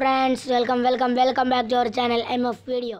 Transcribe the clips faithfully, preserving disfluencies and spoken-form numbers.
friends, welcome welcome welcome back to our channel M F video.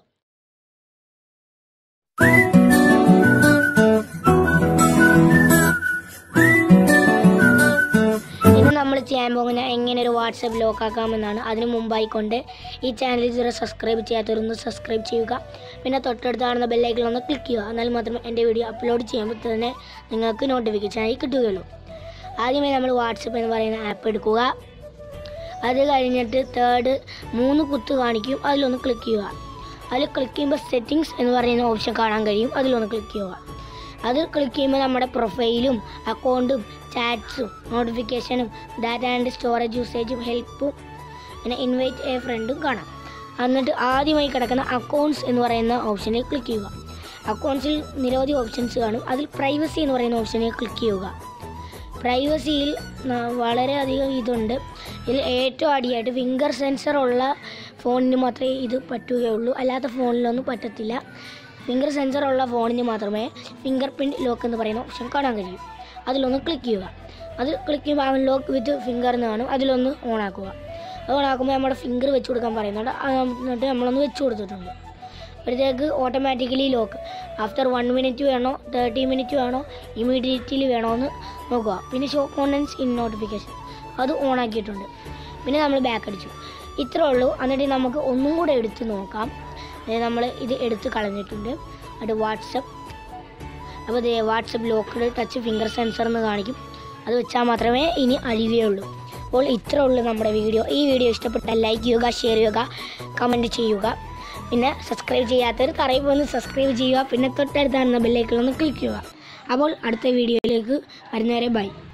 ഇന്ന് നമ്മൾ ചെയ്യാൻ പോകുന്ന എങ്ങനെ ഒരു വാട്സാപ്പ് ലോക്ക് ആക്കാമെന്നാണ്. അതിനു മുമ്പായി കൊണ്ട് ഈ ചാനൽ ഇതുവരെ സബ്സ്ക്രൈബ് ചെയ്യാത്തവരൊന്ന് സബ്സ്ക്രൈബ് ചെയ്യുക. പിന്നെ തൊട്ടടുത്ത് കാണുന്ന ബെൽ ഐക്കൺ ഒന്ന് ക്ലിക്ക് ചെയ്യുക. എന്നാൽ മാത്രമേ എൻ്റെ വീഡിയോ അപ്ലോഡ് ചെയ്യുമ്പോൾ തന്നെ നിങ്ങൾക്ക് നോട്ടിഫിക്കേഷനായി കിട്ടുകയുള്ളൂ. ആദ്യമേ നമ്മൾ വാട്സപ്പ് എന്ന് പറയുന്ന ആപ്പ് എടുക്കുക. അത് കഴിഞ്ഞിട്ട് തേർഡ് മൂന്ന് കുത്ത് കാണിക്കും, അതിലൊന്ന് ക്ലിക്ക് ചെയ്യുക. അതിൽ ക്ലിക്ക് ചെയ്യുമ്പോൾ സെറ്റിങ്സ് എന്ന് പറയുന്ന ഓപ്ഷൻ കാണാൻ കഴിയും, അതിലൊന്ന് ക്ലിക്ക് ചെയ്യുക. അത് ക്ലിക്ക് ചെയ്യുമ്പോൾ നമ്മുടെ പ്രൊഫൈലും അക്കൗണ്ടും ചാറ്റ്സും നോട്ടിഫിക്കേഷനും ഡാറ്റ ആൻഡ് സ്റ്റോറേജ് യൂസേജും ഹെൽപ്പും പിന്നെ ഇൻവൈറ്റ് എ ഫ്രണ്ടും കാണാം. എന്നിട്ട് ആദ്യമായി കിടക്കുന്ന അക്കൗണ്ട്സ് എന്ന് പറയുന്ന ഓപ്ഷനിൽ ക്ലിക്ക് ചെയ്യുക. അക്കൗണ്ട്സിൽ നിരവധി ഓപ്ഷൻസ് കാണും, അതിൽ പ്രൈവസി എന്ന് പറയുന്ന ഓപ്ഷനിൽ ക്ലിക്ക് ചെയ്യുക. പ്രൈവസിയിൽ വളരെയധികം ഇതുണ്ട്. ഇതിൽ ഏറ്റവും അടിയായിട്ട് ഫിംഗർ സെൻസർ ഉള്ള ഫോണിന് മാത്രമേ ഇത് പറ്റുകയുള്ളൂ, അല്ലാത്ത ഫോണിലൊന്നും പറ്റത്തില്ല. ഫിംഗർ സെൻസർ ഉള്ള ഫോണിന് മാത്രമേ ഫിംഗർ പ്രിൻറ്റ് ലോക്ക് എന്ന് പറയുന്ന ഓപ്ഷൻ കാണാൻ കഴിയും. അതിലൊന്ന് ക്ലിക്ക് ചെയ്യുക. അത് ക്ലിക്ക് ചെയ്യുമ്പോൾ അവൻ ലോക്ക് വിത്ത് ഫിംഗർ എന്ന് കാണും, അതിലൊന്ന് ഓണാക്കുക. അത് ഓണാക്കുമ്പോൾ നമ്മുടെ ഫിംഗർ വെച്ച് കൊടുക്കാൻ പറയുന്നുണ്ട്, എന്നിട്ട് നമ്മളൊന്ന് വെച്ച് കൊടുത്തിട്ടുണ്ട്. അപ്പോഴത്തേക്ക് automatically lock after one minute വേണോ തേർട്ടി മിനിറ്റ് വേണോ ഇമീഡിയറ്റ്ലി വേണോ എന്ന് നോക്കുക. പിന്നെ ഷോ കോണ്ടൻസ് ഇൻ നോട്ടിഫിക്കേഷൻ അത് ഓണാക്കിയിട്ടുണ്ട്. പിന്നെ നമ്മൾ ബാക്ക് അടിച്ചു. ഇത്രേ ഉള്ളൂ. എന്നിട്ട് നമുക്ക് ഒന്നും കൂടെ എടുത്ത് നോക്കാം. അതായത് നമ്മൾ ഇത് എടുത്ത് കളഞ്ഞിട്ടുണ്ട്. അത് വാട്സപ്പ് അപ്പോൾ ഇത് WhatsApp locked touch finger sensor എന്ന് കാണിക്കും. അത് വെച്ചാൽ മാത്രമേ ഇനി അഴിയുകയുള്ളൂ. അപ്പോൾ ഇത്രേ ഉള്ളൂ നമ്മുടെ വീഡിയോ. ഈ വീഡിയോ ഇഷ്ടപ്പെട്ടാൽ ലൈക്ക് ചെയ്യുക, ഷെയർ ചെയ്യുക, കമൻറ്റ് ചെയ്യുക. പിന്നെ സബ്സ്ക്രൈബ് ചെയ്യാത്തവർ തറയിൽ പോയി സബ്സ്ക്രൈബ് ചെയ്യുക. പിന്നെ തൊട്ടടുത്ത് കാണുന്ന ബെല്ലൈക്കൺ ഒന്ന് ക്ലിക്ക് ചെയ്യുക. അപ്പോൾ അടുത്ത വീഡിയോയിലേക്ക് വരുന്നവരെ ബൈ.